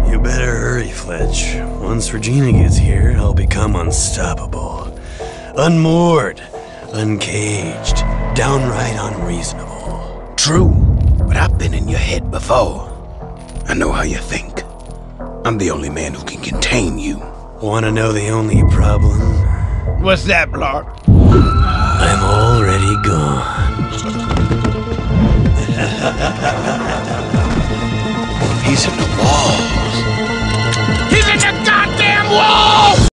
You better hurry, Fletch. Once Regina gets here, I'll become unstoppable. Unmoored, uncaged, downright unreasonable. True, but I've been in your head before. I know how you think. I'm the only man who can contain you. Wanna know the only problem? What's that, Blark? I'm already gone. He's in the